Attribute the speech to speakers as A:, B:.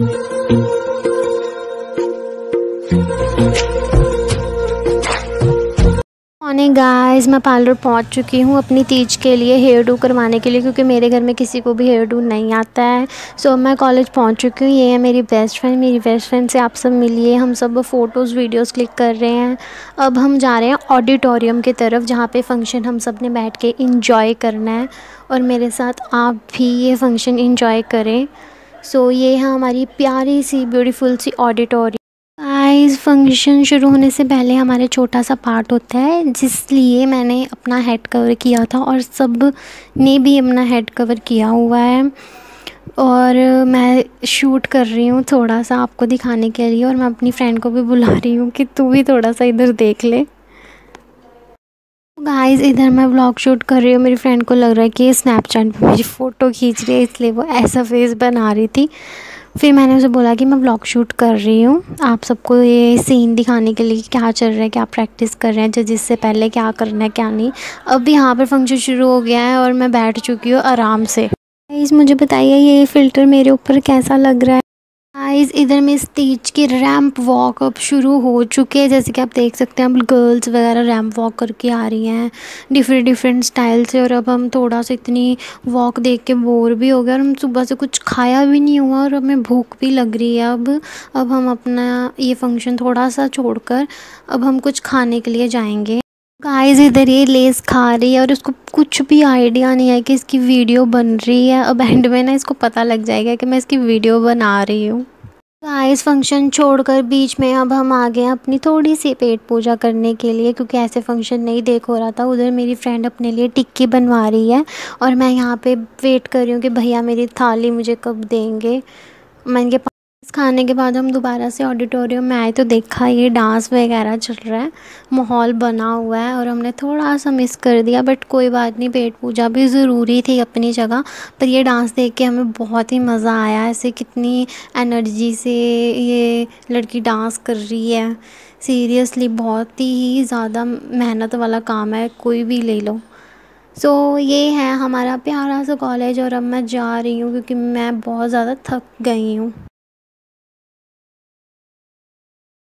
A: Morning guys, मैं parlour पहुंच चुकी हूँ अपनी तीज के लिए हेयर डू करवाने के लिए, क्योंकि मेरे घर में किसी को भी हेयर डू नहीं आता है। सो मैं कॉलेज पहुंच चुकी हूँ। ये है मेरी बेस्ट फ्रेंड से आप सब मिलिए। हम सब फ़ोटोज़ वीडियोस क्लिक कर रहे हैं। अब हम जा रहे हैं ऑडिटोरियम की तरफ, जहाँ पे फंक्शन हम सब ने बैठ के इंजॉय करना है, और मेरे साथ आप भी ये फंक्शन इंजॉय करें। सो ये है हमारी प्यारी सी ब्यूटीफुल सी ऑडिटोरियम। गाइस, फंक्शन शुरू होने से पहले हमारे छोटा सा पार्ट होता है, जिसलिए मैंने अपना हेड कवर किया था और सब ने भी अपना हेड कवर किया हुआ है। और मैं शूट कर रही हूँ थोड़ा सा आपको दिखाने के लिए, और मैं अपनी फ्रेंड को भी बुला रही हूँ कि तू भी थोड़ा सा इधर देख ले। गाइस, इधर मैं व्लॉग शूट कर रही हूँ। मेरी फ्रेंड को लग रहा है कि ये स्नैपचैट पे मेरी फ़ोटो खींच रही है, इसलिए वो ऐसा फेस बना रही थी। फिर मैंने उसे बोला कि मैं व्लॉग शूट कर रही हूँ, आप सबको ये सीन दिखाने के लिए कि क्या चल रहा है, क्या प्रैक्टिस कर रहे हैं, जजेस से पहले क्या करना है क्या नहीं। अब यहाँ पर फंक्शन शुरू हो गया है और मैं बैठ चुकी हूँ आराम से। गाइस, मुझे बताइए ये फ़िल्टर मेरे ऊपर कैसा लग रहा है। गाइस, इधर में स्टेज की रैंप वॉक अब शुरू हो चुके हैं। जैसे कि आप देख सकते हैं, अब गर्ल्स वगैरह रैंप वॉक करके आ रही हैं डिफरेंट स्टाइल से। और अब हम थोड़ा सा इतनी वॉक देख के बोर भी हो गए, और हम सुबह से कुछ खाया भी नहीं हुआ, और हमें भूख भी लग रही है। अब हम अपना ये फंक्शन थोड़ा सा छोड़कर अब हम कुछ खाने के लिए जाएंगे। गाइस, इधर ये लेस खा रही है और उसको कुछ भी आइडिया नहीं है कि इसकी वीडियो बन रही है। अब एंड में ना इसको पता लग जाएगा कि मैं इसकी वीडियो बना रही हूँ। गाइस, फंक्शन छोड़कर बीच में अब हम आ गए हैं अपनी थोड़ी सी पेट पूजा करने के लिए, क्योंकि ऐसे फंक्शन नहीं देख हो रहा था। उधर मेरी फ्रेंड अपने लिए टिक्की बनवा रही है, और मैं यहाँ पे वेट कर रही हूँ कि भैया मेरी थाली मुझे कब देंगे। मैं इनके पास खाने के बाद हम दोबारा से ऑडिटोरियम में आए तो देखा ये डांस वगैरह चल रहा है, माहौल बना हुआ है, और हमने थोड़ा सा मिस कर दिया। बट कोई बात नहीं, पेट पूजा भी ज़रूरी थी अपनी जगह। पर ये डांस देख के हमें बहुत ही मज़ा आया। ऐसे कितनी एनर्जी से ये लड़की डांस कर रही है। सीरियसली बहुत ही ज़्यादा मेहनत वाला काम है, कोई भी ले लो। सो ये है हमारा प्यारा सा कॉलेज, और अब मैं जा रही हूँ क्योंकि मैं बहुत ज़्यादा थक गई हूँ।